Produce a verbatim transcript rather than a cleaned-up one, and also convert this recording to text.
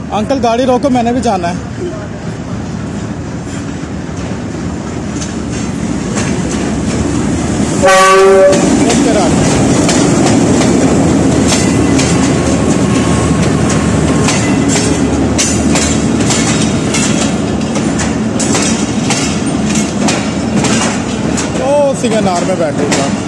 Uncle गाड़ी रोको, मैंने भी जाना है। ओ सिगनार में बैठूंगा।